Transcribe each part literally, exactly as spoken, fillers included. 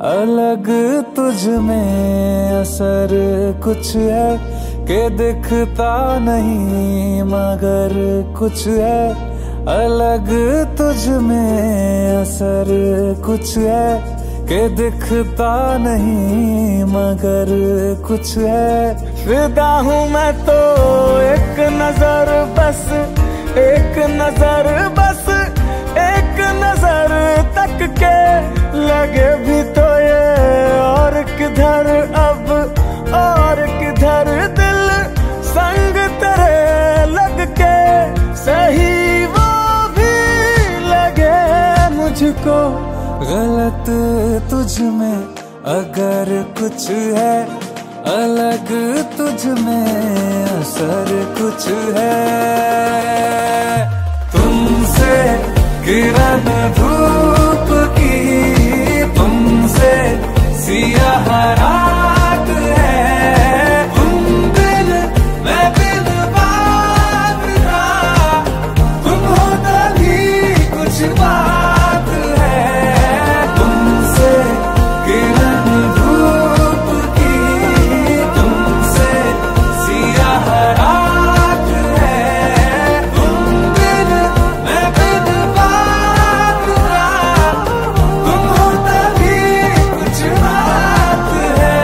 अलग तुझ में असर कुछ है कि दिखता नहीं मगर कुछ है। अलग तुझ में असर कुछ है कि दिखता नहीं मगर कुछ है। फिदा हूँ मैं तो एक नजर बस, एक नजर बस, एक नजर तक के लगे भी तो ये और किधर अब और किधर दिल संग तेरे लग के सही वो भी लगे मुझको। गलत तुझ में अगर कुछ है, अलग तुझ में असर कुछ है। तुमसे किरण धूप की, तुमसे सियाह रात है। तुम बिन मैं बिन बात का, तुम हो तभी कुछ बात है। तुमसे किरण धूप की, तुमसे सियाह रात है। तुम बिन मैं बिन बात का, तुम हो तभी कुछ बात है।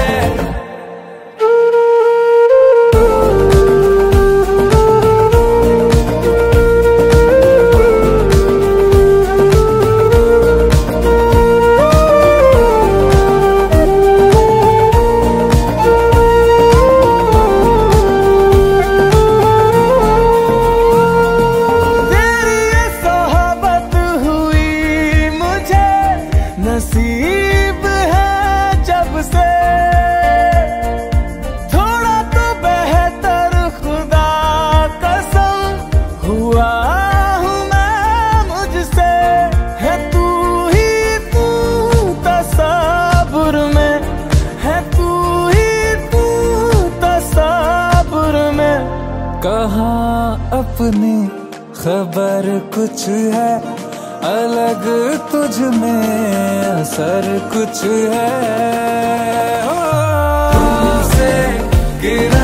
नसीब है जब से थोड़ा तो बेहतर, खुदा कसम हुआ हूँ मैं मुझसे। है तू ही तू तसव्वुर में, है तू ही तू तसव्वुर में। कहाँ अपनी खबर कुछ है, अलग तुझ में असर कुछ है। तुमसे गिरा